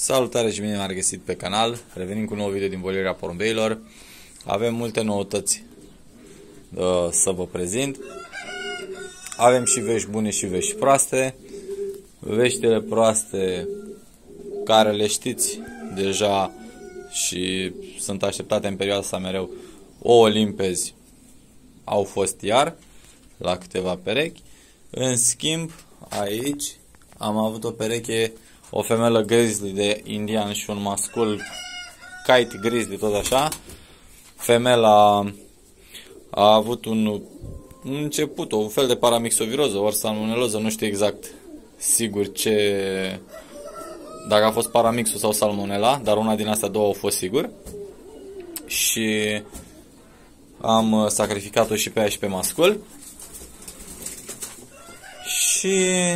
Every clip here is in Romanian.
Salutare și bine m-am regăsit pe canal. Revenim cu un nou video din volirea porumbeilor. Avem multe noutăți să vă prezint. Avem și vești bune și vești proaste. Veștile proaste, care le știți deja și sunt așteptate în perioada asta mereu, ouă limpezi au fost iar la câteva perechi. În schimb, aici am avut o pereche, o femelă grizzly de indian și un mascul kite grizzly, tot așa. Femela a avut un început, un fel de paramixoviroză, ori salmoneloză, nu știu exact sigur dacă a fost paramixul sau salmonella, dar una din astea două au fost sigur. Și am sacrificat-o și pe ea și pe mascul. Și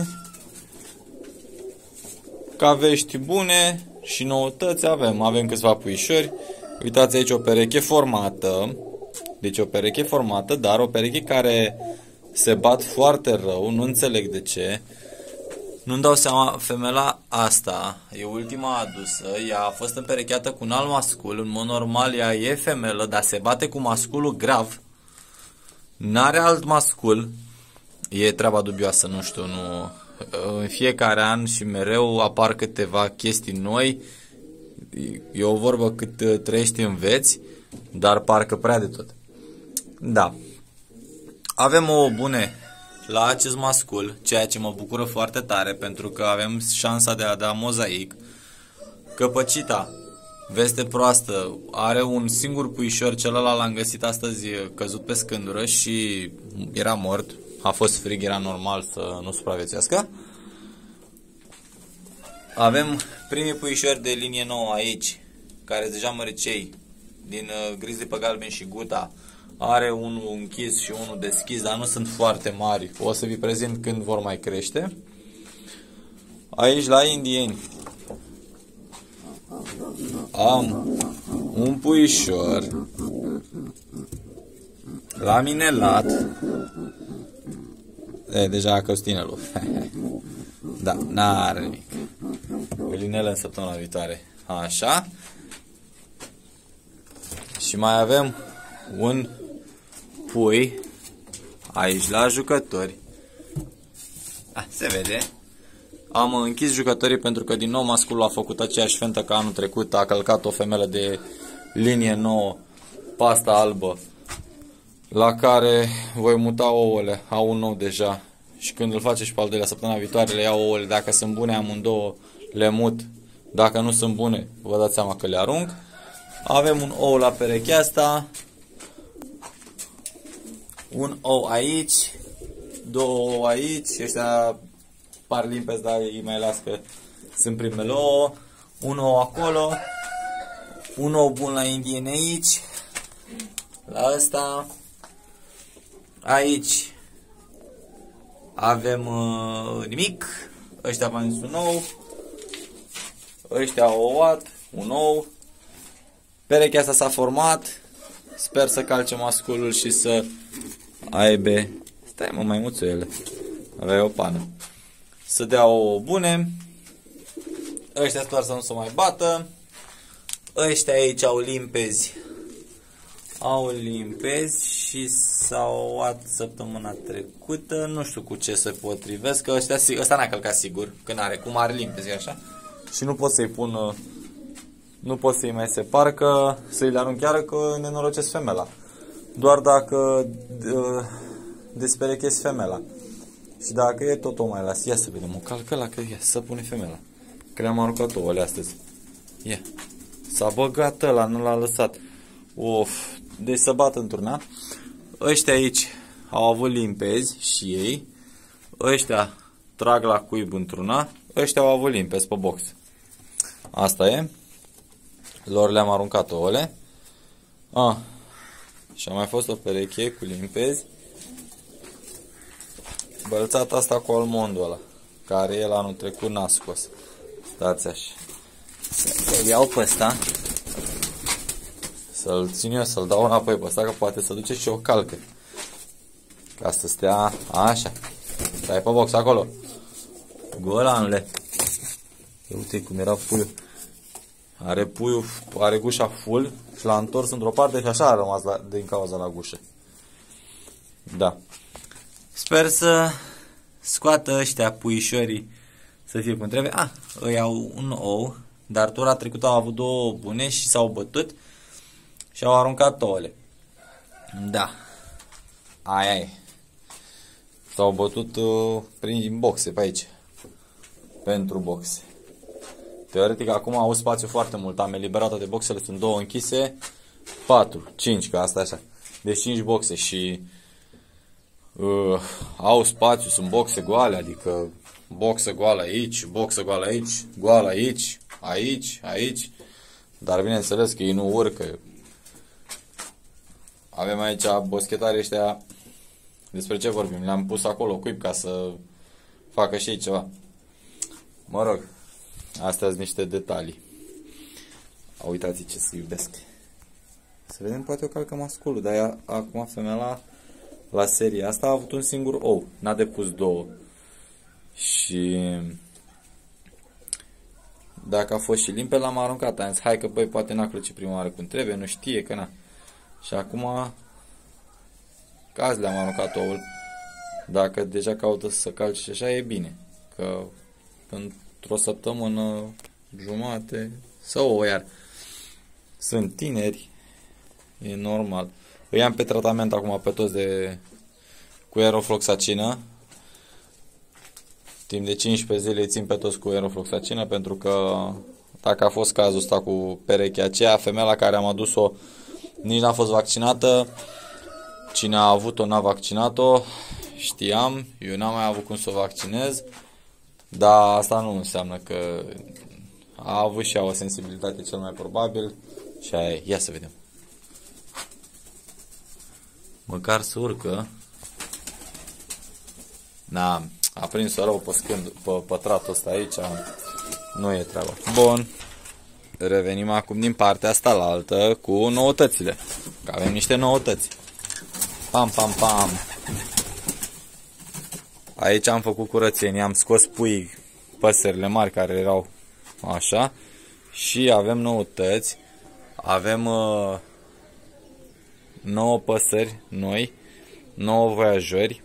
ca vești bune și noutăți avem câțiva puișori. Uitați aici o pereche formată. Deci o pereche formată, dar o pereche care se bat foarte rău. Nu înțeleg de ce. Nu-mi dau seama, femela asta e ultima adusă. Ea a fost împerecheată cu un alt mascul. În mod normal ea e femelă, dar se bate cu masculul grav. N-are alt mascul. E treaba dubioasă, nu știu, nu. În fiecare an și mereu apar câteva chestii noi. E o vorbă, cât trăiești înveți, dar parcă prea de tot. Da. Avem ouă bune la acest mascul, ceea ce mă bucură foarte tare, pentru că avem șansa de a da mozaic. Căpăcita, veste proastă, are un singur puișor, celălalt l-am găsit astăzi căzut pe scândură și era mort. A fost frig, era normal să nu supraviețuiască. Avem primii puișori de linie nouă aici, care sunt deja măricei, din grizzly pe galben și guta. Are unul închis și unul deschis, dar nu sunt foarte mari. O să vi prezint când vor mai crește. Aici la indieni am un puișor laminelat. Deja a căzut tinelul. Da, n-are nimic. Îl inelă în săptămâna viitoare. Așa. Și mai avem un pui aici la jucători. Se vede. Am închis jucătorii pentru că din nou masculul a făcut aceeași fentă ca anul trecut. A călcat o femelă de linie nouă, pasta albă, la care voi muta ouăle. Au un nou deja. Și când îl face și pe al doilea săptămâna viitoare le iau ouăle. Dacă sunt bune amândouă le mut. Dacă nu sunt bune, vă dați seama că le arunc. Avem un ou la perechea asta. Un ou aici. Două ou aici. Ăștia par limpezi, dar îi mai las că sunt primele ouă. Un ou acolo. Un ou bun la indieni aici. La ăsta. Aici avem nimic. Ăștia v-am zis un ou. Ăștia au ouat. Un ou. Perechea asta s-a format. Sper să calce masculul și să aibă. Stai mă, maimuțuele. Avea o pană. Să dea ouă bune. Ăștia doar să nu se mai bată. Ăștia aici au limpezi. Au limpezi și s-au luat săptămâna trecută. Nu știu cu ce se potrivesc. Că ăsta n-a călcat sigur. Că n-are, cum are limpezi așa. Și nu pot să-i pun. Nu pot să-i mai separ, că să-i le arunc chiar că nenorocesc femela. Doar dacă desperechezi femela. Și dacă e tot o mai las. Ia să vedem, o calcă la că ia să pune femela. Că le-am aruncat ouăle astăzi. Ia. S-a băgat ăla, nu l-a lăsat. Of. Deci să bat într-una. Ăștia aici au avut limpezi și ei. Ăștia trag la cuib într-una. Ăștia au avut limpezi pe box. Asta e. Lor le-am aruncat ouăle. Și a mai fost o pereche cu limpezi. Bălțata asta cu almondul ăla, care el anul trecut n-a scos. Stați așa. Să-l iau pe ăsta. Să-l țin eu, să-l dau înapoi pe ăsta, că poate să duce și o calcă. Ca să stea așa. Stai pe box acolo. Golanule. Uite cum era puiul. Are puiul, are gușa full și l-a întors într-o parte și așa a rămas din cauza la gușă. Da. Sper să scoată ăștia puișorii să fie cum trebuie. Îi au un ou, dar tura trecută au avut 2 bune și s-au bătut și au aruncat ouăle. Da. Aia e. S-au bătut prin boxe pe aici. Pentru boxe. Teoretic acum au spațiu foarte mult. Am eliberat toate boxele, sunt 2 închise, 4, 5, că asta așa. Deci 5 boxe și au spațiu, sunt boxe goale, adică boxă goală aici, boxă goală aici, goală aici, aici, aici. Dar bineînțeles că ei nu urcă. Avem aici boschetarii ăștia. Despre ce vorbim? Le-am pus acolo cuib ca să facă și ei ceva. Mă rog, astea sunt niște detalii. Uitați ce să iubesc. Să vedem, poate o calcă masculul, dar ea, acum femeia la seria asta a avut un singur ou. N-a depus 2. Și dacă a fost și limpede, l-am aruncat. Am zis, hai că băi, poate n-a clăcit prima oară cum trebuie, nu știe că n-a. Și acum, că azi le-am aruncat oul. Dacă deja caută să calce și așa, e bine. Că într-o săptămână jumate sau o iar. Sunt tineri, e normal. Îi am pe tratament acum pe toți cu aerofloxacină. Timp de 15 zile îi țin pe toți cu aerofloxacină, pentru că dacă a fost cazul ăsta cu perechea aceea, femeia la care am adus-o nici n-a fost vaccinată. Cine a avut-o n-a vaccinat-o. Știam, eu n-am mai avut cum să o vaccinez. Dar asta nu înseamnă că a avut și ea o sensibilitate cel mai probabil. Și aia e. Ia să vedem. Măcar să urcă. A prins-o rău pe pătratul ăsta aici. Nu e treaba. Bun. Revenim acum din partea asta la altă cu noutățile. Că avem niște noutăți. Pam, pam, pam. Aici am făcut curățenie. Am scos puii, păsările mari care erau așa. Și avem noutăți. Avem 9 păsări noi. 9 voiajori.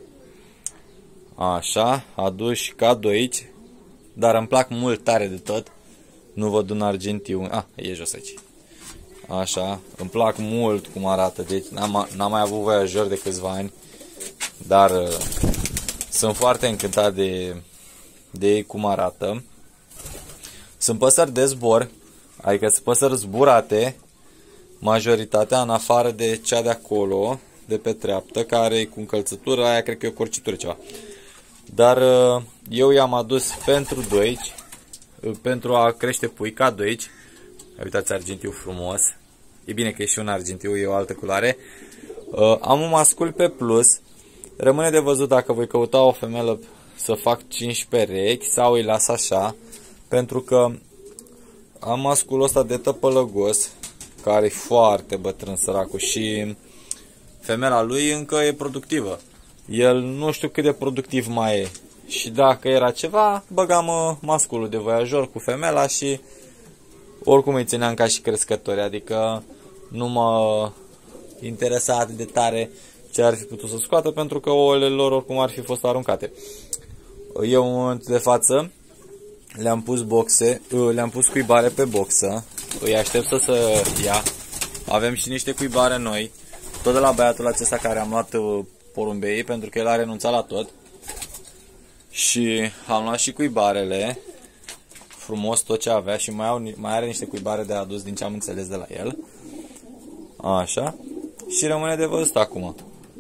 Așa, aduși cadou aici, dar îmi plac mult tare de tot. Nu văd un argentiu. E jos aici. Așa, îmi plac mult cum arată. Deci n-am mai avut voiajor de câțiva ani, dar sunt foarte încântat de ei cum arată. Sunt păsări de zbor, adică sunt păsări zburate, majoritatea, în afară de cea de acolo, de pe treaptă, care e cu încălțătură, aia cred că e o corcitură ceva. Dar eu i-am adus pentru doici, pentru a crește pui, ca doici. Uitați, argintiu frumos. E bine că e și un argintiu, e o altă culoare. Am un mascul pe plus. Rămâne de văzut dacă voi căuta o femelă să fac 5 perechi sau îi las așa. Pentru că am masculul ăsta de tăpălăgos, care e foarte bătrân săracul și femeia lui încă e productivă. El nu știu cât de productiv mai e. Și dacă era ceva, băgam masculul de voiajor cu femeia și oricum îi țineam ca și crescători. Adică nu mă interesa atât de tare ce ar fi putut să scoată, pentru că ouăle lor oricum ar fi fost aruncate. Eu în momentul de față le-am pus boxe, le-am pus cuibare pe boxă. Îi aștept să ia. Avem și niște cuibare noi, tot de la băiatul acesta care am luat porumbei, pentru că el a renunțat la tot. Și am luat și cuibarele, frumos tot ce avea, și mai are niște cuibare de adus din ce am înțeles de la el. Așa. Și rămâne de văzut acum.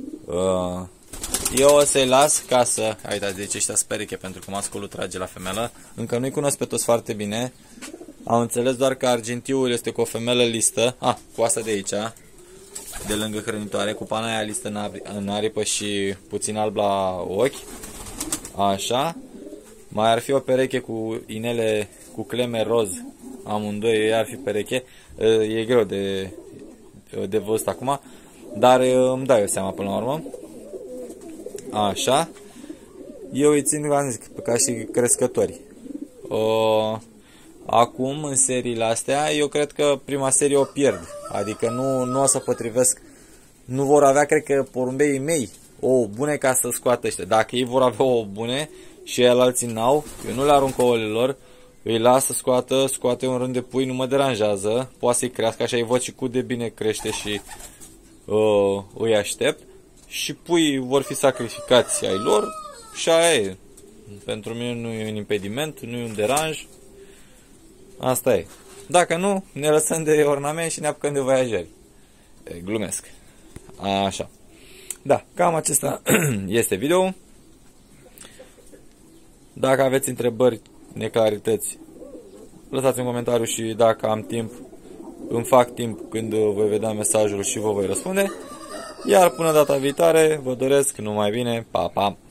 Eu o să-i las ca să... Uitați, deci ăștia spereche, pentru că masculul trage la femelă. Încă nu-i cunosc pe toți foarte bine. Am înțeles doar că argintiul este cu o femelă listă. Cu asta de aici, de lângă hrănitoare, cu pana aia listă în aripă și puțin alb la ochi. Așa. Mai ar fi o pereche cu inele cu cleme roz. Amândoi ar fi pereche. E greu de văzut acum, dar îmi dau eu seama până la urmă. Așa. Eu îi țin, v-am zis, ca și crescători. acum, în seriile astea, eu cred că prima serie o pierd. Adică nu o să potrivesc, nu vor avea, cred că, porumbeii mei ouă bune ca să scoată ăștia. Dacă ei vor avea ouă bune și el alții n-au, eu nu le arunc ouăle lor, îi las să scoate un rând de pui, nu mă deranjează, poate să-i crească, așa îi văd și cât de bine crește și îi aștept. Și puii vor fi sacrificați ai lor și aia e. Pentru mine nu e un impediment, nu e un deranj. Asta e. Dacă nu, ne lăsăm de ornament și ne apucăm de voiajeri. Glumesc. Așa. Da, cam acesta este video. Dacă aveți întrebări, neclarități, lăsați un comentariu și dacă am timp, îmi fac timp când voi vedea mesajul și vă voi răspunde. Iar până data viitoare, vă doresc numai bine. Pa, pa!